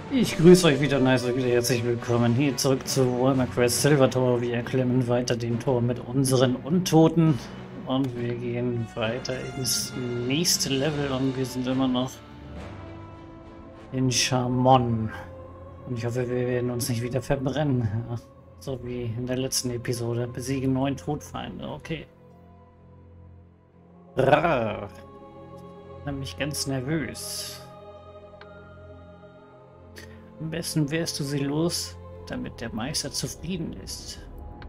Ich grüße euch wieder, nice, wieder herzlich willkommen hier zurück zu Warhammer Quest Silver Tower. Wir erklimmen weiter den Turm mit unseren Untoten und wir gehen weiter ins nächste Level und wir sind immer noch in Charmon. Und ich hoffe, wir werden uns nicht wieder verbrennen, ja, so wie in der letzten Episode. Besiegen 9 Todfeinde, okay. Rar. Nämlich ganz nervös. Am besten wärst du sie los, damit der Meister zufrieden ist.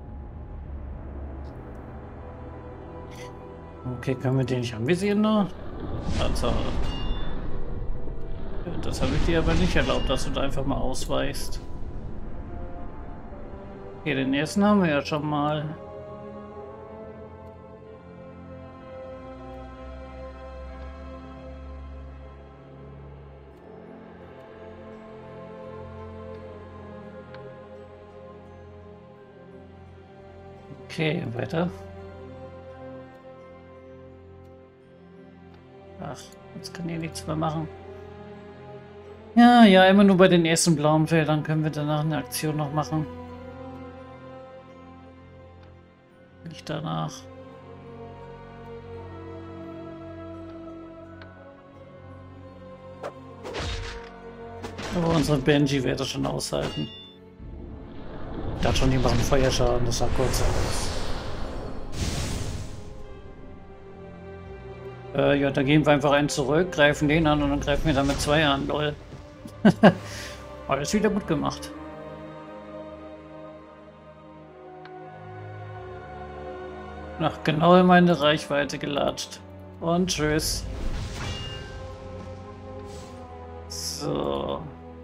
Okay, können wir den nicht anvisieren noch? Also, das habe ich dir aber nicht erlaubt, dass du da einfach mal ausweichst. Okay, den ersten haben wir ja schon mal. Okay, weiter. Ach, jetzt kann ich nichts mehr machen. Ja, ja, immer nur bei den ersten blauen Feldern können wir danach eine Aktion noch machen. Nicht danach. Aber unsere Benji wird das schon aushalten. Der hat schon, die machen Feuerschaden, das sah kurz aus. Ja, da gehen wir einfach einen zurück, greifen den an und dann greifen wir damit 2 an, lol. Alles wieder gut gemacht. Ach, genau in meine Reichweite gelatscht. Und tschüss. So.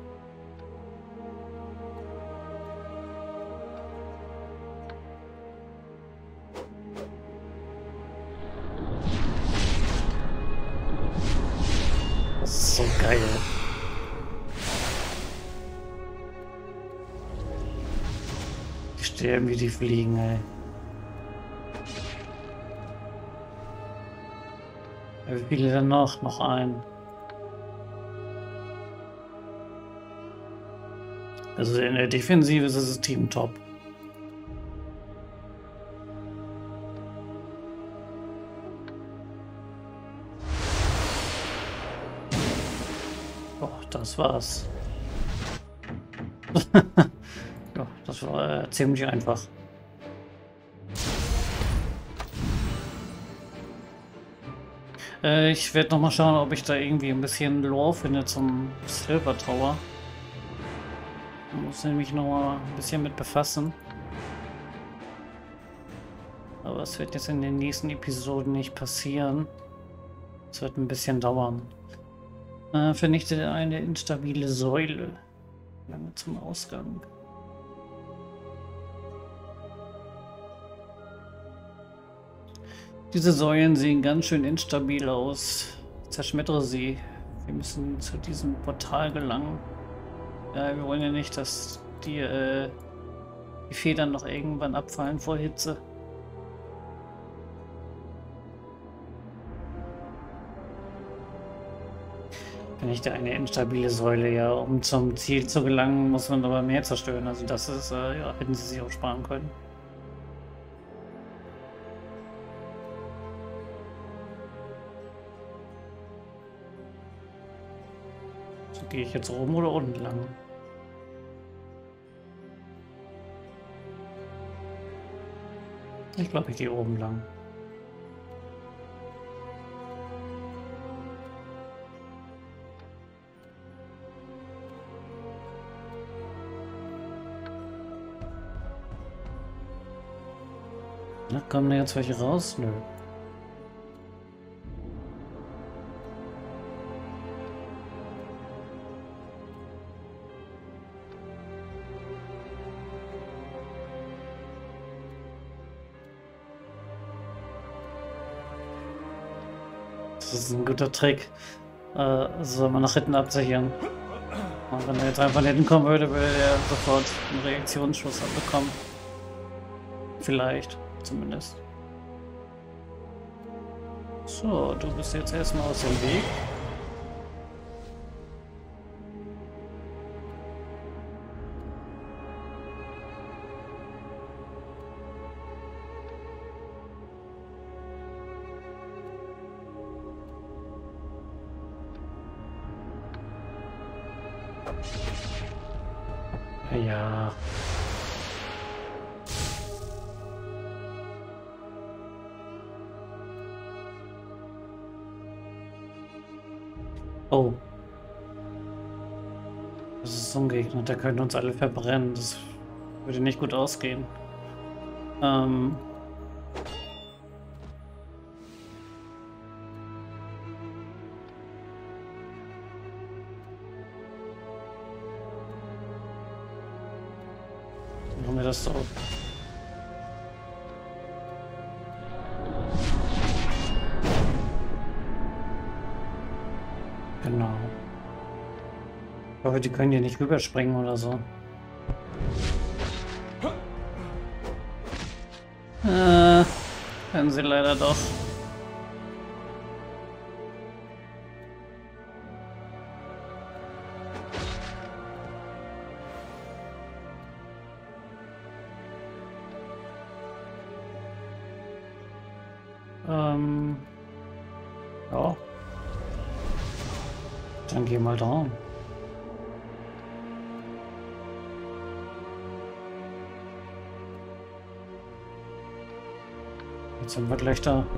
Das ist so geil. Die sterben wie die Fliegen, ey. Wie viele denn noch? Noch ein. Also in der Defensive ist das Team top. Oh, das war's. Ja, das war ziemlich einfach. Ich werde noch mal schauen, ob ich da irgendwie ein bisschen Lore finde zum Silver Tower. Ich muss nämlich noch mal ein bisschen mit befassen. Aber es wird jetzt in den nächsten Episoden nicht passieren. Es wird ein bisschen dauern. Vernichte eine instabile Säule. Lange zum Ausgang. Diese Säulen sehen ganz schön instabil aus. Zerschmettere sie. Wir müssen zu diesem Portal gelangen. Ja, wir wollen ja nicht, dass die Federn noch irgendwann abfallen vor Hitze. Nicht eine instabile Säule, ja. Um zum Ziel zu gelangen, muss man aber mehr zerstören. Also das ist, ja, hätten sie sich auch sparen können. So, gehe ich jetzt oben oder unten lang? Ich glaube, ich gehe oben lang. Na, kommen da jetzt welche raus? Nö. Das ist ein guter Trick. Soll man nach hinten absichern. Und wenn er jetzt einfach nach hinten kommen würde, würde er sofort einen Reaktionsschuss abbekommen. Vielleicht, zumindest. So, du bist jetzt erstmal aus dem Weg. Ja. Oh. Das ist so ein Gegner, der könnte uns alle verbrennen. Das würde nicht gut ausgehen. Machen wir das so. Genau. Ich hoffe, die können hier nicht rüberspringen oder so. Können sie leider doch. Ja. Dann geh mal down. Jetzt sind wir gleich da.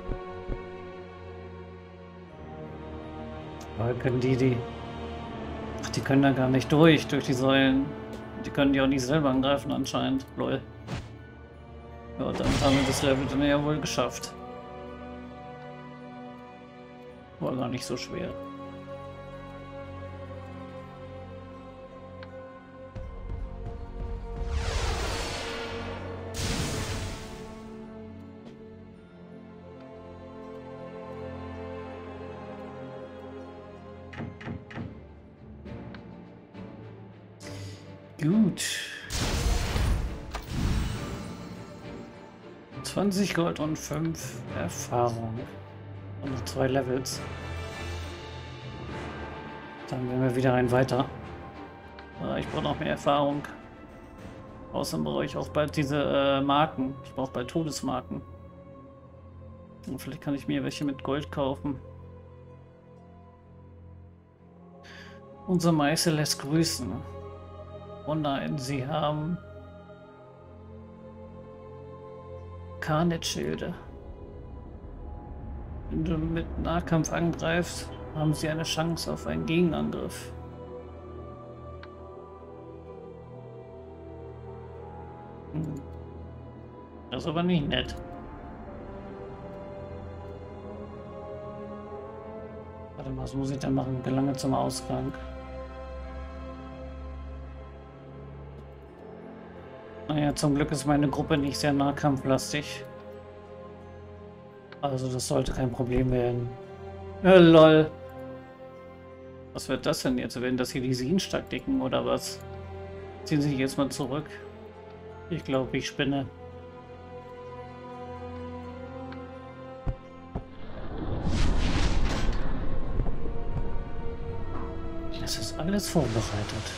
Weil können die... Ach, die können da gar nicht durch die Säulen. Die können die auch nicht selber angreifen anscheinend. Lol. Ja, dann haben wir das Level dann ja wohl geschafft. War gar nicht so schwer. Gut. 20 Gold und 5 Erfahrung. Und noch 2 Levels. Dann gehen wir wieder rein weiter. Ich brauche noch mehr Erfahrung. Außerdem brauche ich auch bald diese Marken. Ich brauche bald Todesmarken. Und vielleicht kann ich mir welche mit Gold kaufen. Unser Meister lässt grüßen. Oh nein, sie haben Carnage-Schilde. Wenn du mit Nahkampf angreifst, haben sie eine Chance auf einen Gegenangriff. Das ist aber nicht nett. Warte mal, was muss ich denn machen? Gelange zum Ausgang. Naja, zum Glück ist meine Gruppe nicht sehr nahkampflastig. Also das sollte kein Problem werden. Lol. Was wird das denn jetzt? Werden das hier die Sin-Taktiken oder was? Ziehen Sie sich jetzt mal zurück. Ich glaube, ich spinne. Das ist alles vorbereitet.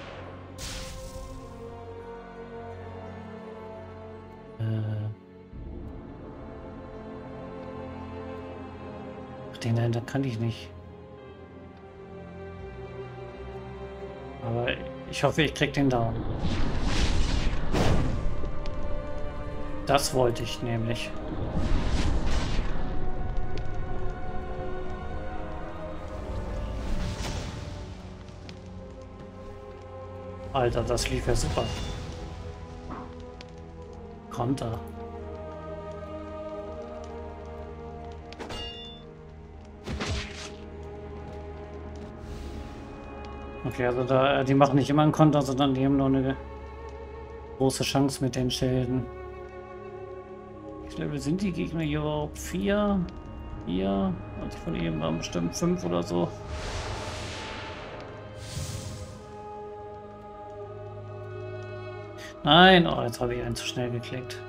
Ach, den da kann ich nicht. Aber ich hoffe, ich krieg den down. Das wollte ich nämlich. Alter, das lief ja super. Konter. Okay, also da, die machen nicht immer einen Konter, sondern die haben nur eine große Chance mit den Schilden. Welches Level sind die Gegner hier überhaupt? 4? 4? Also von eben waren bestimmt 5 oder so. Nein, oh, jetzt habe ich einen zu schnell geklickt.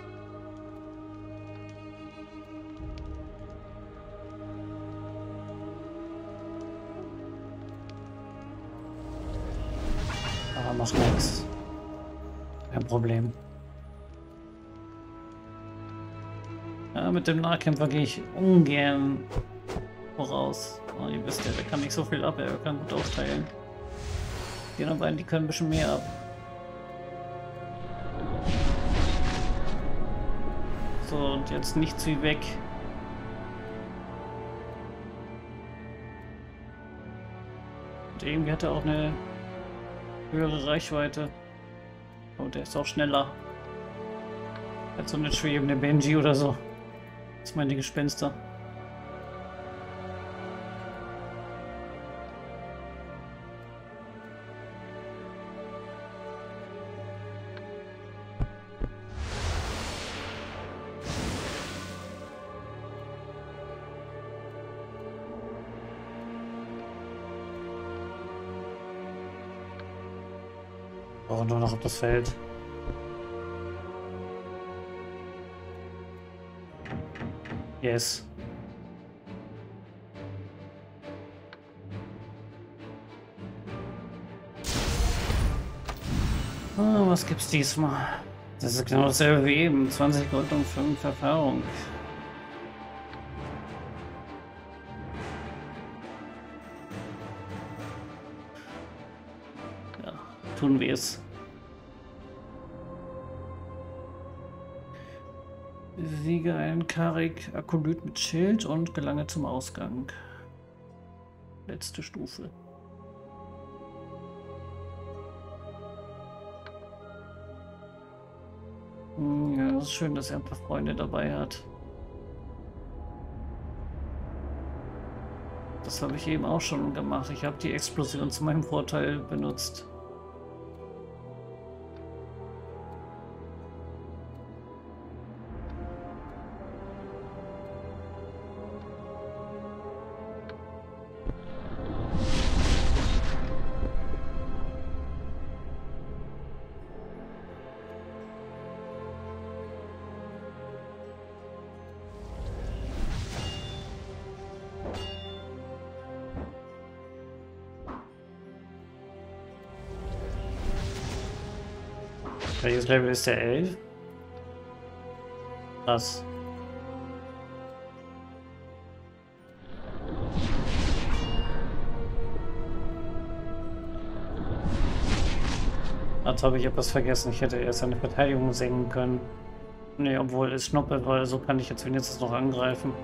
Aber macht nichts. Kein Problem. Ja, mit dem Nahkämpfer gehe ich ungern voraus. Oh, ihr wisst ja, der kann nicht so viel ab, er kann gut aufteilen. Die anderen beiden, die können ein bisschen mehr ab. So, und jetzt nichts wie weg. Und irgendwie hat er auch eine höhere Reichweite. Oh, der ist auch schneller. Als so eine schwebende Benji oder so. Das meine Gespenster. Oh, nur noch auf das Feld. Yes. Ah, was gibt's diesmal? Das ist genau dasselbe wie eben. 20 Gold und 5 Erfahrung. Ja, tun wir es. Besiege einen Karik-Akolyt mit Schild und gelange zum Ausgang. Letzte Stufe. Ja, es ist schön, dass er ein paar Freunde dabei hat. Das habe ich eben auch schon gemacht. Ich habe die Explosion zu meinem Vorteil benutzt. Welches Level ist der 11? Was? Als habe ich etwas vergessen. Ich hätte erst seine Verteidigung senken können. Nee, obwohl es Schnuppe, weil so kann ich jetzt wenigstens noch angreifen.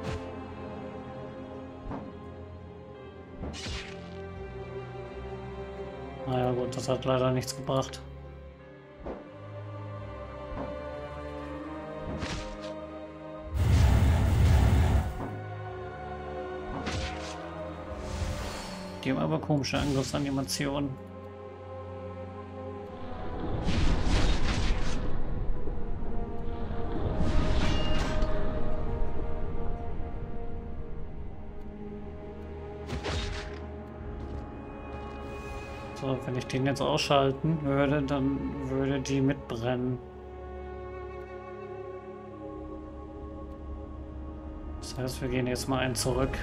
Naja gut, das hat leider nichts gebracht. Die haben aber komische Angriffsanimationen. So, wenn ich den jetzt ausschalten würde, dann würde die mitbrennen. Das heißt, wir gehen jetzt mal einen zurück.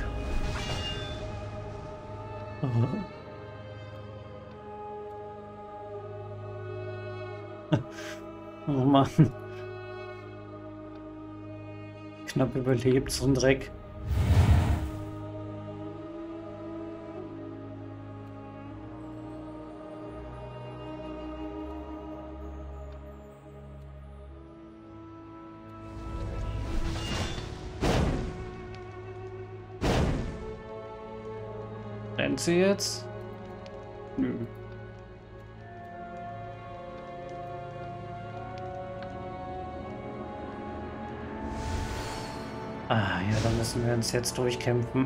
Oh Mann. Knapp überlebt, so ein Dreck. Rennt sie jetzt? Nö. Ah ja, dann müssen wir uns jetzt durchkämpfen.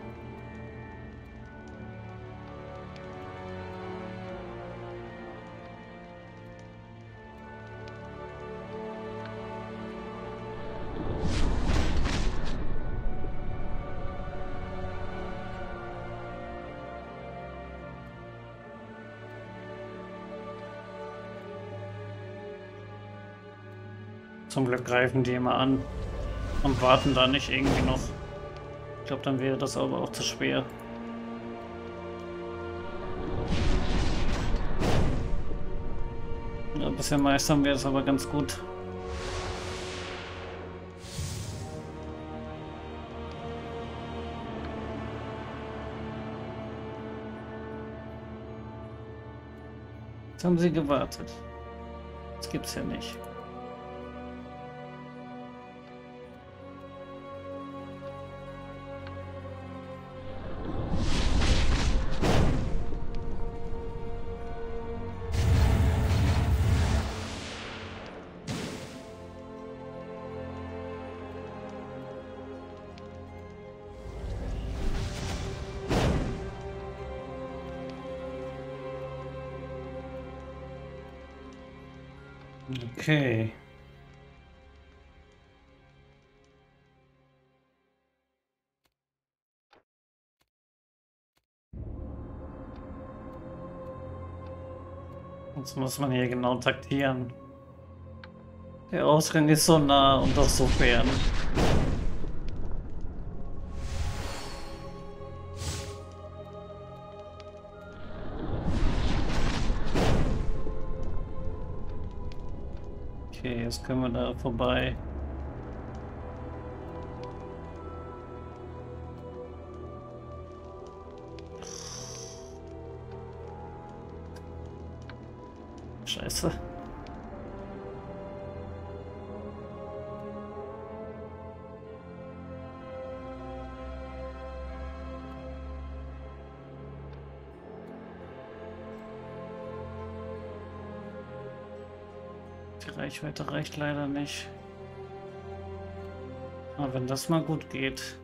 Zum Glück greifen die immer an und warten da nicht irgendwie noch. Ich glaube, dann wäre das aber auch zu schwer. Ja, bisher meistern wir es aber ganz gut. Jetzt haben sie gewartet. Das gibt's ja nicht. Okay. Jetzt muss man hier genau taktieren. Der Ausgang ist so nah und doch so fern. Okay, jetzt können wir da vorbei. Scheiße. Die Reichweite reicht leider nicht. Aber wenn das mal gut geht.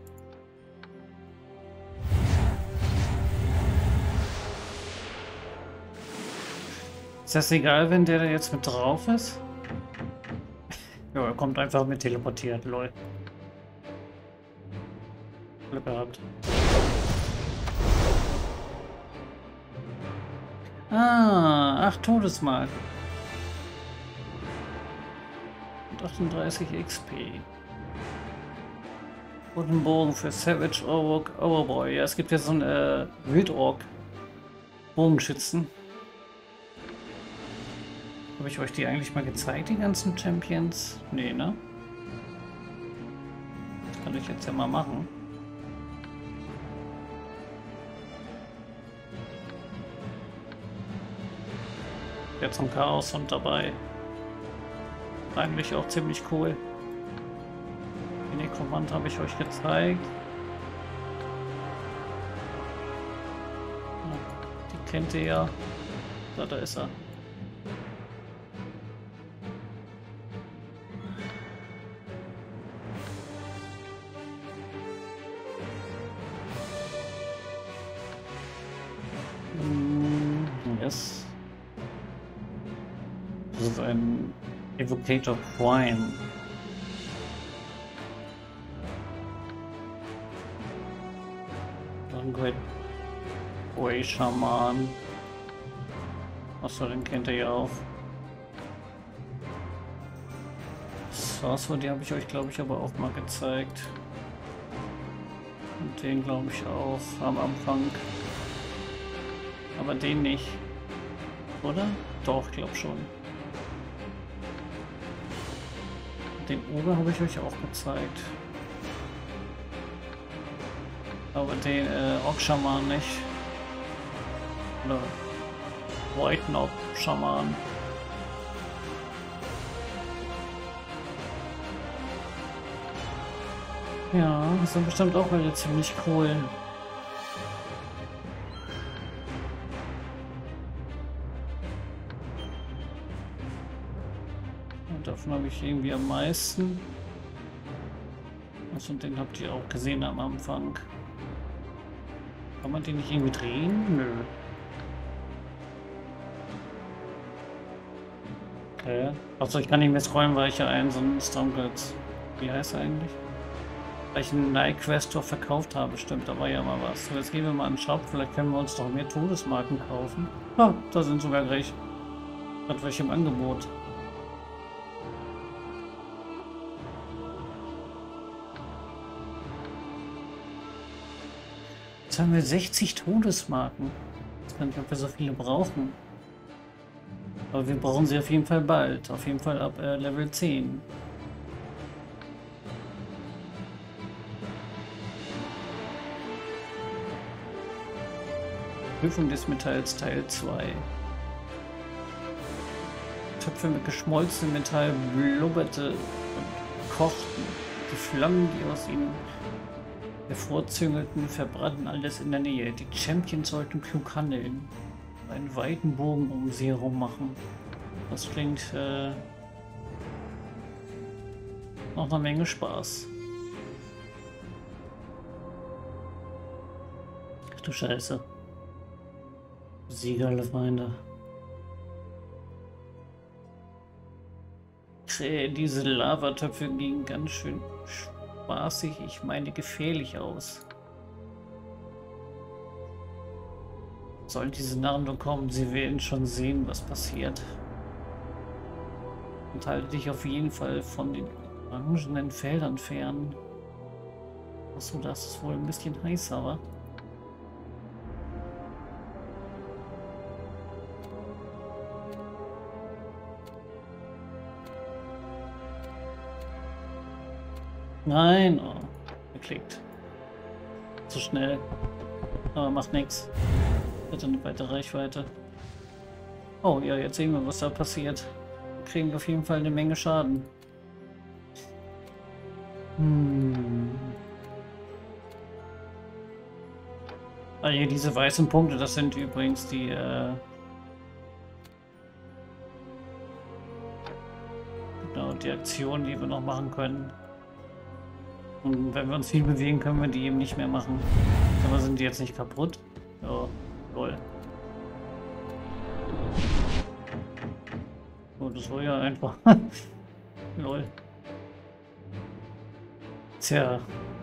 Ist das egal, wenn der da jetzt mit drauf ist? Ja, er kommt einfach mit teleportiert, lol. Glück gehabt. Ah, 8 Todesmarken. Und 38 XP. Und einen Bogen für Savage Overboy. Ja, es gibt ja so einen Wildork Bogenschützen. Habe ich euch die eigentlich mal gezeigt, die ganzen Champions? Nee, ne? Das kann ich jetzt ja mal machen. Jetzt zum Chaos und dabei. Eigentlich auch ziemlich cool. Den Nekromant habe ich euch gezeigt. Die kennt ihr ja. Da ist er. Yes. Das ist ein Evocator Prime. Dann Great Way Shaman. Achso, den kennt ihr ja auch. So, die habe ich euch, glaube ich, aber auch mal gezeigt. Und den, glaube ich, auch am Anfang. Aber den nicht. Oder? Doch, ich glaube schon. Den Oger habe ich euch auch gezeigt. Aber den Ork-Schaman nicht. Oder White Knob Schaman. Ja, das sind bestimmt auch alle ziemlich cool. Davon habe ich irgendwie am meisten. Also den habt ihr auch gesehen am Anfang. Kann man den nicht irgendwie drehen? Nö. Okay. Achso, ich kann nicht mehr scrollen, weil ich ja einen so einen Stormgirls. Wie heißt er eigentlich? Weil ich einen Night Questor verkauft habe, stimmt, da war ja mal was. So, jetzt gehen wir mal in den Shop, vielleicht können wir uns doch mehr Todesmarken kaufen. Ah, da sind sogar gleich. Hat welche im Angebot. Jetzt haben wir 60 Todesmarken. Ich weiß nicht, ob wir so viele brauchen. Aber wir brauchen sie auf jeden Fall bald. Auf jeden Fall ab Level 10. Prüfung des Metalls Teil 2. Töpfe mit geschmolzenem Metall blubberte und kochten. Die Flammen, die aus ihnen hervorzüngelten, verbrannten alles in der Nähe. Die Champions sollten klug handeln, einen weiten Bogen um sie herum machen. Das klingt noch eine Menge Spaß. Ach du Scheiße. Sieger, alle Feinde. Diese Lavatöpfe gingen ganz schön spaßig, ich meine gefährlich aus. Sollen diese Narren nur kommen, sie werden schon sehen, was passiert. Und halte dich auf jeden Fall von den orangenen Feldern fern. Achso, das ist wohl ein bisschen heiß, aber. Nein, oh, geklickt. Zu schnell. Aber macht nichts. Hat eine weitere Reichweite. Oh ja, jetzt sehen wir, was da passiert. Kriegen wir auf jeden Fall eine Menge Schaden. Ah, hier diese weißen Punkte, das sind übrigens die genau, die Aktionen, die wir noch machen können. Und wenn wir uns viel bewegen, können wir die eben nicht mehr machen. Aber sind die jetzt nicht kaputt? Ja, lol. Oh, das war ja einfach. Lol. Tja.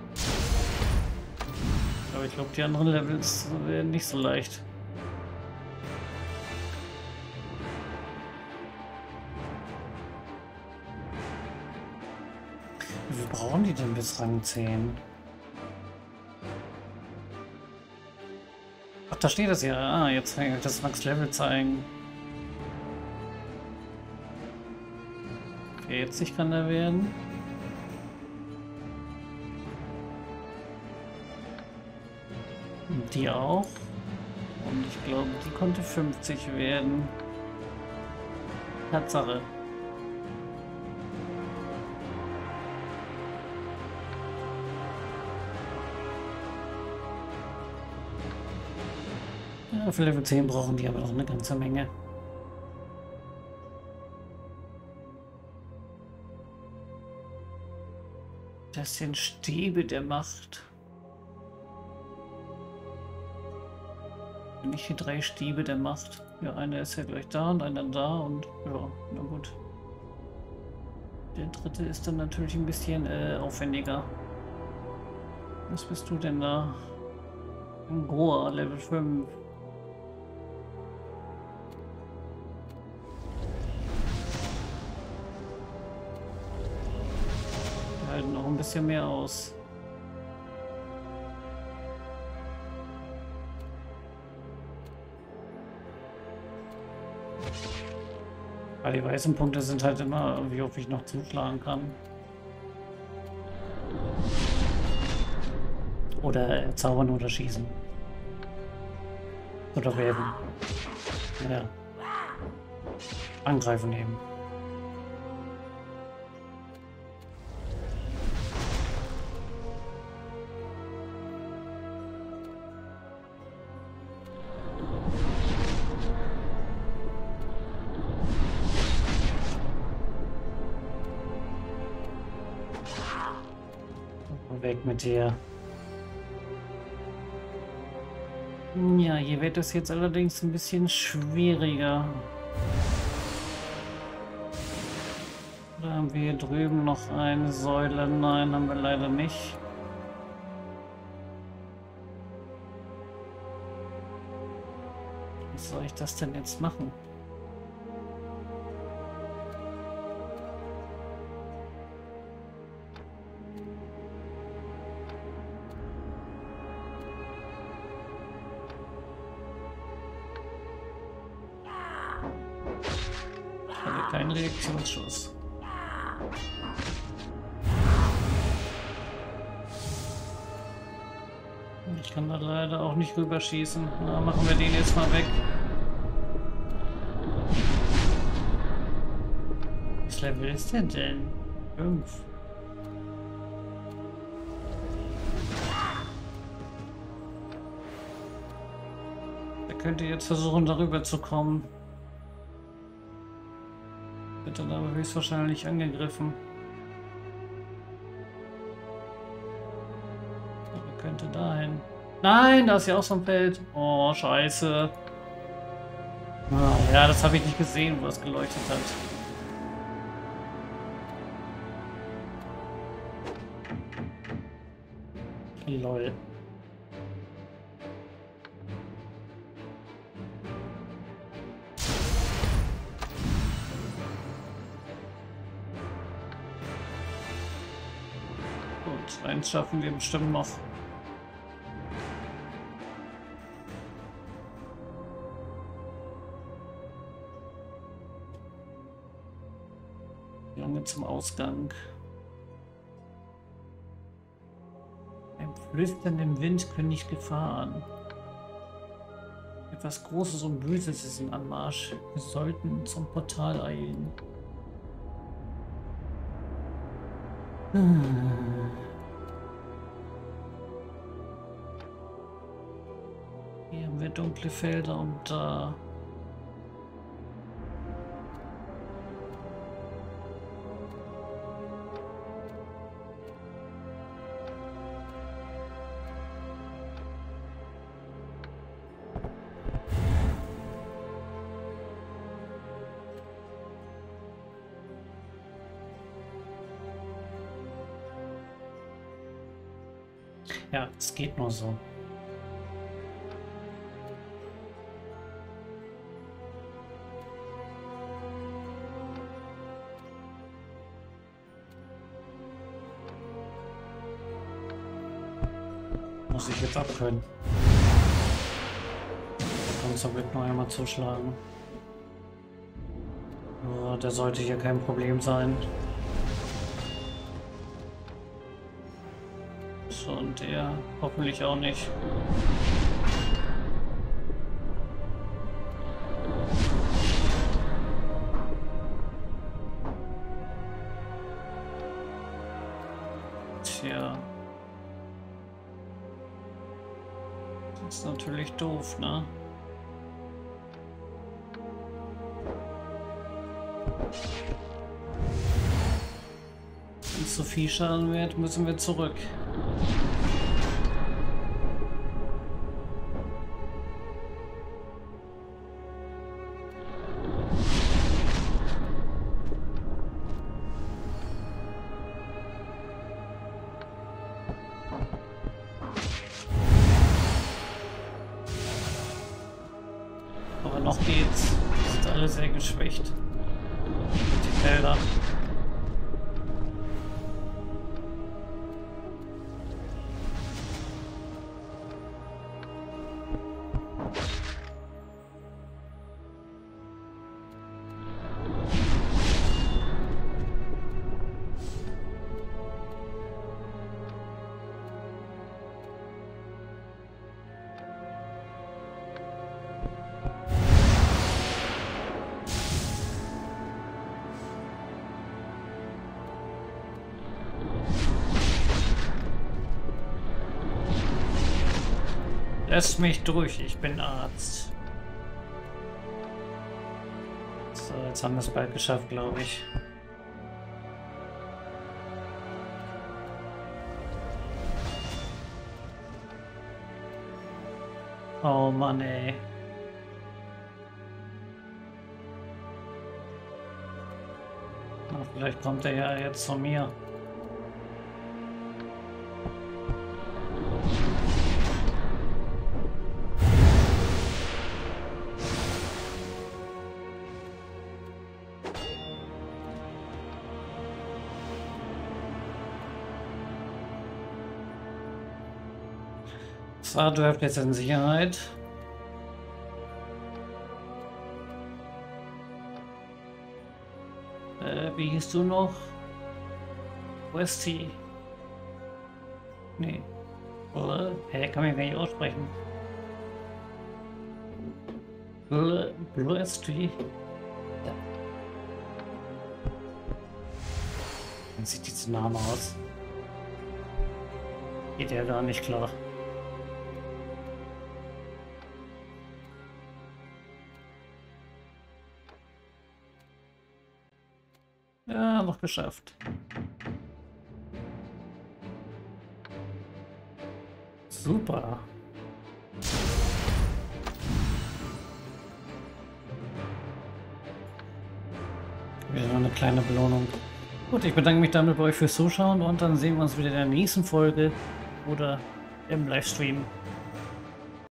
Aber ich glaube, die anderen Levels werden nicht so leicht. Wie viel brauchen die denn bis Rang 10? Ach, da steht das ja. Ah, jetzt kann ich das Max-Level zeigen. Okay, jetzt nicht kann er werden. Und die auch. Und ich glaube, die konnte 50 werden. Tatsache. Ja, für Level 10 brauchen die aber noch eine ganze Menge. Das sind Stäbe der Macht. Nicht die 3 Stäbe der Macht. Ja, einer ist ja gleich da und einer da und ja, na gut. Der dritte ist dann natürlich ein bisschen aufwendiger. Was bist du denn da? Ein Goa, Level 5. Wir halten noch ein bisschen mehr aus. Weil die weißen Punkte sind halt immer, wie oft ich noch zuschlagen kann. Oder zaubern oder schießen. Oder werfen. Ja. Angreifen eben. Weg mit dir. Ja, hier wird es jetzt allerdings ein bisschen schwieriger. Da haben wir hier drüben noch eine Säule. Nein, haben wir leider nicht. Wie soll ich das denn jetzt machen? Kein Reaktionsschuss. Ich kann da leider auch nicht rüberschießen. Na, machen wir den jetzt mal weg. welches Level ist der denn? 5. Er könnte jetzt versuchen, darüber zu kommen. Wird dann aber höchstwahrscheinlich angegriffen. Er könnte dahin. Nein, da ist ja auch so ein Feld. Oh, scheiße. Ah, ja, das habe ich nicht gesehen, wo es geleuchtet hat. Lol. Gut, eins schaffen wir bestimmt noch. Lange zum Ausgang. Ein Flüstern im Wind kündigt Gefahren. Etwas Großes und Böses ist im Anmarsch. Wir sollten zum Portal eilen. Hier haben wir dunkle Felder und da. Ja, es geht nur so. Muss ich jetzt abkönnen. Der Panzer wird nur einmal zuschlagen. Oh, der sollte hier kein Problem sein. Und er hoffentlich auch nicht. Tja. Das ist natürlich doof, ne? Wenn es zu viel Schaden wird, müssen wir zurück. Aber noch geht's. Sind alle sehr geschwächt. Die Felder. Lass mich durch, ich bin Arzt. So, jetzt haben wir es bald geschafft, glaube ich. Oh Mann, ey. Na, vielleicht kommt er ja jetzt zu mir. So, du hast jetzt in Sicherheit. Wie hieß du noch? Westy. Nee. Kann man gar nicht aussprechen. Westy. Ja. sieht dieser Name aus? Geht ja gar nicht klar. Ja, noch geschafft. Super. Wieder noch eine kleine Belohnung. Gut, ich bedanke mich damit bei euch fürs Zuschauen und dann sehen wir uns wieder in der nächsten Folge oder im Livestream.